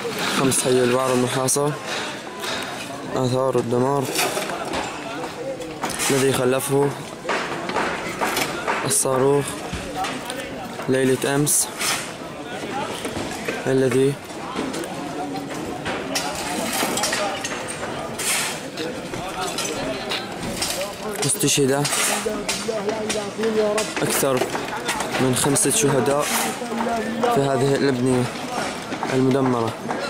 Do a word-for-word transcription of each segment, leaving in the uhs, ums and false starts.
خمس حي البعر المحاصر. آثار الدمار الذي خلفه الصاروخ ليلة أمس، الذي استشهد أكثر من خمسة شهداء في هذه الأبنية المدمرة.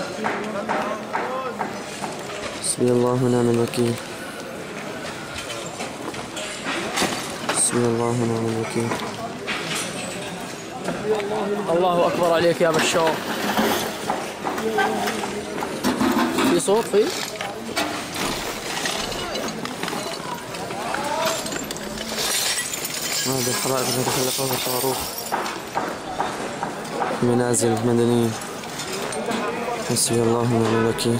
حسبي الله ونعم الوكيل. حسبي الله ونعم الوكيل. الله أكبر عليك يا بشار. في صوت في هذه الحرائق التي خلفها الصاروخ في منازل مدنية. حسبي الله ونعم الوكيل.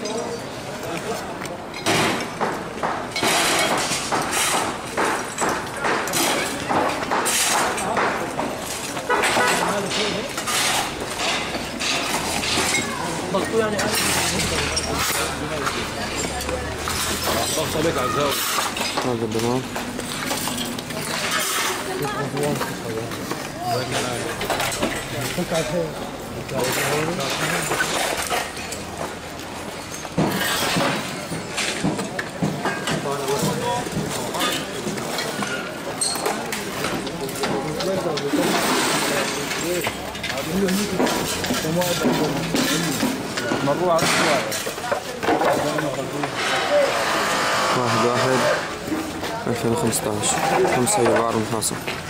ضغطوا يعني ضغط عليك عزاوي. هذا الدمار. واحد واحد ألفين وخمسة عشر. خمسة هي البعر المحاصر.